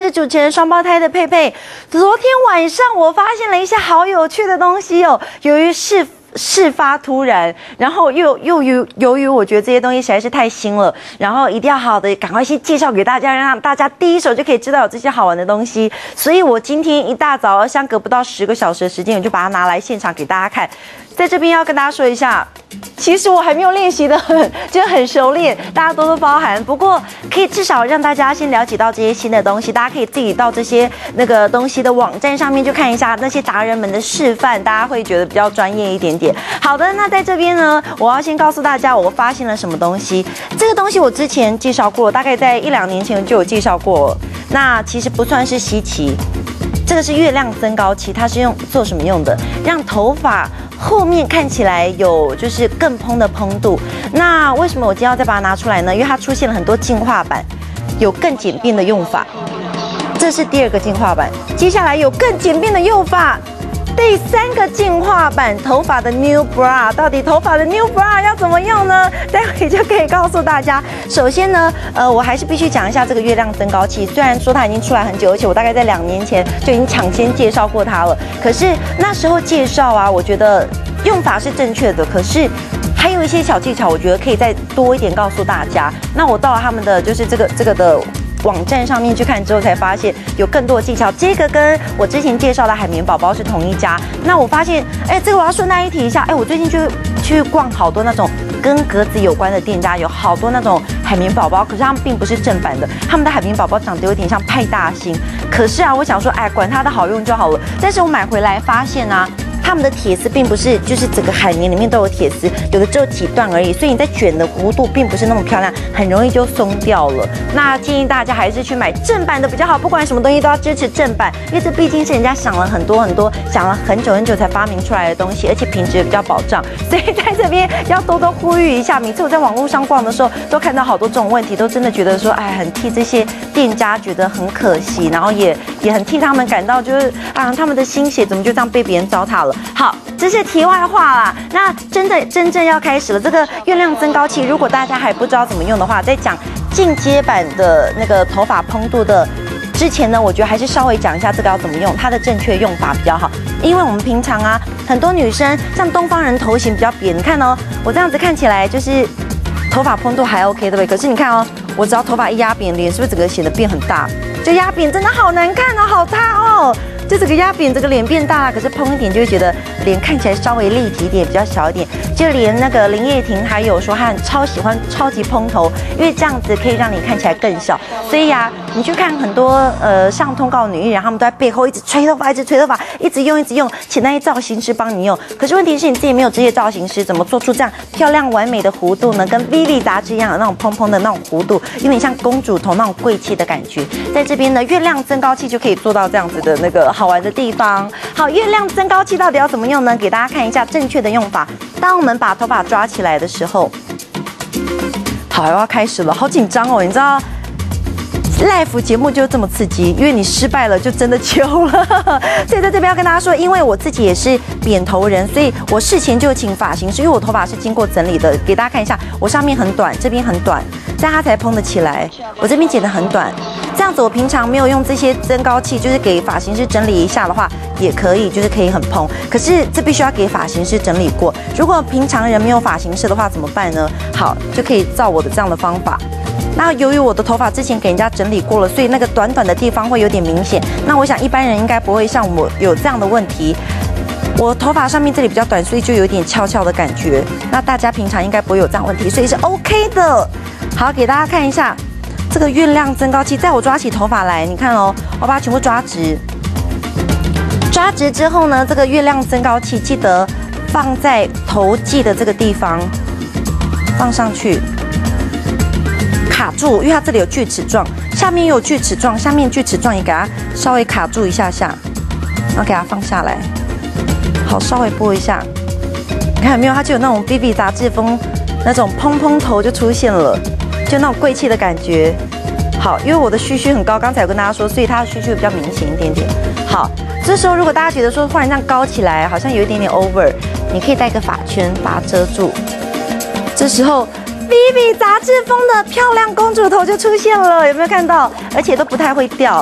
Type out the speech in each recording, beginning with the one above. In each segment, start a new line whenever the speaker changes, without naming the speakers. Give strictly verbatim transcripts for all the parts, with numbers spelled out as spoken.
是主持人双胞胎的佩佩。昨天晚上我发现了一些好有趣的东西哦，由于事事发突然，然后又又由由于我觉得这些东西实在是太新了，然后一定要好好的赶快先介绍给大家，让大家第一手就可以知道有这些好玩的东西。所以我今天一大早，相隔不到十个小时的时间，我就把它拿来现场给大家看。在这边要跟大家说一下，其实我还没有练习的很，就很熟练，大家多多包涵。不过可以至少让大家先了解到这些新的东西，大家可以自己到这些那个东西的网站上面去看一下那些达人们的示范，大家会觉得比较专业一点点。好的，那在这边呢，我要先告诉大家我发现了什么东西。这个东西我之前介绍过，大概在一两年前就有介绍过，那其实不算是稀奇。这个是月亮增高器，它是用做什么用的？让头发后面看起来有就是更蓬的蓬度。那为什么我今天要再把它拿出来呢？因为它出现了很多进化版，有更简便的用法。这是第二个进化版，接下来有更简便的用法。第三个进化版，头发的 New Bra， 到底头发的 New Bra 要怎么用呢？待会就可以告诉大家。首先呢，呃，我还是必须讲一下这个月亮增高器。虽然说它已经出来很久，而且我大概在两年前就已经抢先介绍过它了，可是那时候介绍啊，我觉得用法是正确的，可是还有一些小技巧，我觉得可以再多一点告诉大家。那我到了他们的就是这个这个的网站上面去看之后，才发现有更多的技巧。这个跟我之前介绍的海绵宝宝是同一家。那我发现，哎，这个我要顺带一提一下，哎，我最近去去逛好多那种跟格子有关的店家，有好多那种海绵宝宝，可是他们并不是正版的，他们的海绵宝宝长得有点像派大星。可是啊，我想说，哎，管它的好用就好了。但是我买回来发现啊，他们的铁丝并不是就是整个海绵里面都有铁丝，有的只有几段而已，所以你在卷的弧度并不是那么漂亮，很容易就松掉了。那建议大家还是去买正版的比较好，不管什么东西都要支持正版，因为这毕竟是人家想了很多很多，想了很久很久才发明出来的东西，而且品质也比较保障。所以在这边要多多呼吁一下。每次我在网络上逛的时候，都看到好多这种问题，都真的觉得说，哎，很替这些店家觉得很可惜，然后也也很替他们感到就是啊，他们的心血怎么就这样被别人糟蹋了。好，这是题外话啦。那真的真正要开始了，这个月亮增高器，如果大家还不知道怎么用的话，在讲进阶版的那个头发蓬度的之前呢，我觉得还是稍微讲一下这个要怎么用，它的正确用法比较好。因为我们平常啊，很多女生像东方人头型比较扁，你看哦，我这样子看起来就是头发蓬度还 OK， 对不对？可是你看哦，我只要头发一压扁，脸是不是整个显得变很大？就压扁真的好难看哦，好塌哦。就这个压扁，这个脸变大了，可是蓬一点就会觉得脸看起来稍微立体一点，比较小一点。就连那个林叶婷还有说，她很超喜欢超级蓬头，因为这样子可以让你看起来更小。所以呀、啊，你去看很多呃上通告女艺人，她们都在背后一直吹头发，一直吹头发，一直用一直用，请那些造型师帮你用。可是问题是你自己没有这些造型师，怎么做出这样漂亮完美的弧度呢？跟 Vivi 杂志一样的那种蓬蓬的那种弧度，有点像公主头那种贵气的感觉。在这边呢，月亮增高器就可以做到这样子的那个好玩的地方。好，月亮增高器到底要怎么用呢？给大家看一下正确的用法。当我们把头发抓起来的时候，好，要开始了，好紧张哦！你知道 ，live 节目就这么刺激，因为你失败了就真的糗了。所以在这边要跟大家说，因为我自己也是扁头人，所以我事前就请发型师，因为我头发是经过整理的，给大家看一下，我上面很短，这边很短，这样它才蓬得起来。我这边剪得很短。这样子，我平常没有用这些增高器，就是给发型师整理一下的话，也可以，就是可以很蓬。可是这必须要给发型师整理过。如果平常人没有发型师的话，怎么办呢？好，就可以照我的这样的方法。那由于我的头发之前给人家整理过了，所以那个短短的地方会有点明显。那我想一般人应该不会像我有这样的问题。我头发上面这里比较短，所以就有点翘翘的感觉。那大家平常应该不会有这样的问题，所以是 OK 的。好，给大家看一下。这个月亮增高器，在我抓起头发来，你看哦，我把它全部抓直。抓直之后呢，这个月亮增高器记得放在头髻的这个地方，放上去，卡住，因为它这里有锯齿状，下面也有锯齿状，下面锯齿状也给它稍微卡住一下下，然后给它放下来。好，稍微拨一下，你看有没有？它就有那种 Vivi 杂志风那种蓬蓬头就出现了。就那种贵气的感觉。好，因为我的须须很高，刚才有跟大家说，所以它的须须比较明显一点点。好，这时候如果大家觉得说忽然这样高起来，好像有一点点 over， 你可以带个发圈把它遮住。这时候 Vivi 杂志风的漂亮公主头就出现了，有没有看到？而且都不太会掉。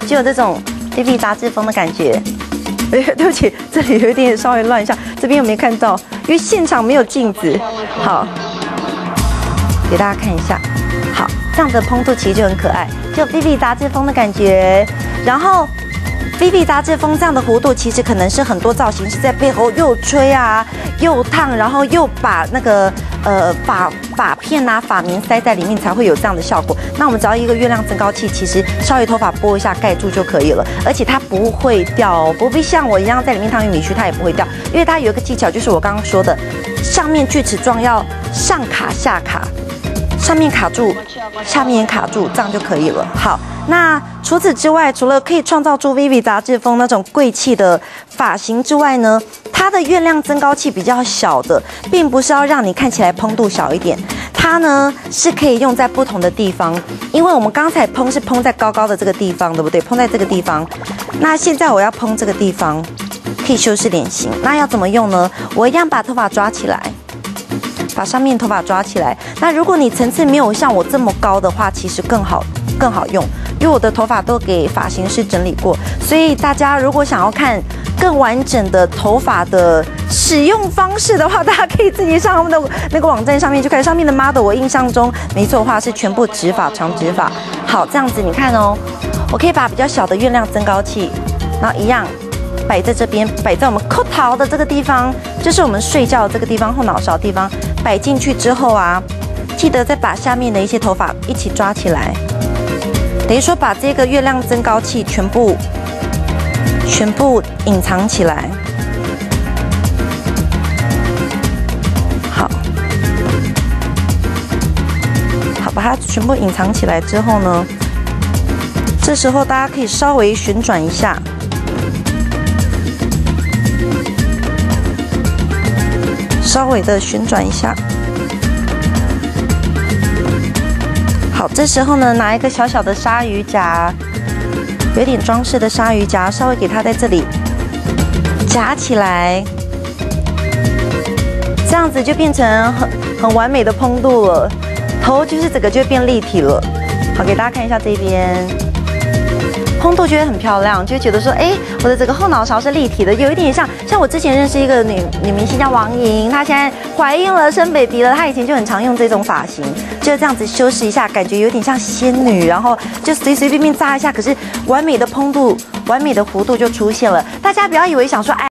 就有这种 V V 杂志风的感觉。哎，对不起，这里有一点稍微乱一下，这边有没有看到？因为现场没有镜子。好，给大家看一下。好，这样的蓬度其实就很可爱，就 V V 杂志风的感觉。然后 V V 杂志风这样的弧度，其实可能是很多造型师在背后又吹啊又烫，然后又把那个呃发发片啊发棉塞在里面，才会有这样的效果。那我们只要一个月亮增高器，其实稍微头发拨一下盖住就可以了，而且它不会掉，不必像我一样在里面烫玉米须，它也不会掉，因为它有一个技巧，就是我刚刚说的，上面锯齿状要上卡下卡。上面卡住，下面也卡住，这样就可以了。好，那除此之外，除了可以创造出 V V 杂志风那种贵气的发型之外呢，它的月亮增高器比较小的，并不是要让你看起来蓬度小一点，它呢是可以用在不同的地方。因为我们刚才蓬是蓬在高高的这个地方，对不对？蓬在这个地方，那现在我要蓬这个地方，可以修饰脸型。那要怎么用呢？我一样把头发抓起来。把上面头发抓起来。那如果你层次没有像我这么高的话，其实更好更好用，因为我的头发都给发型师整理过，所以大家如果想要看更完整的头发的使用方式的话，大家可以自己上他们的那个网站上面去看。上面的 model 我印象中没错的话是全部直发长直发。好，这样子你看哦，我可以把比较小的月亮增高器，然后一样。摆在这边，摆在我们扣头的这个地方，就是我们睡觉的这个地方，后脑勺的地方。摆进去之后啊，记得再把下面的一些头发一起抓起来，等于说把这个月亮增高器全部全部隐藏起来。好，好，把它全部隐藏起来之后呢，这时候大家可以稍微旋转一下。稍微的旋转一下，好，这时候呢，拿一个小小的鲨鱼夹，有点装饰的鲨鱼夹，稍微给它在这里夹起来，这样子就变成很很完美的蓬度了，头就是整个就变立体了。好，给大家看一下这边。蓬度觉得很漂亮，就觉得说，哎，我的这个后脑勺是立体的，有一点像，像我之前认识一个女女明星叫王莹，她现在怀孕了，生 baby 了，她以前就很常用这种发型，就这样子修饰一下，感觉有点像仙女，然后就随随便便扎一下，可是完美的蓬度、完美的弧度就出现了。大家不要以为想说，哎。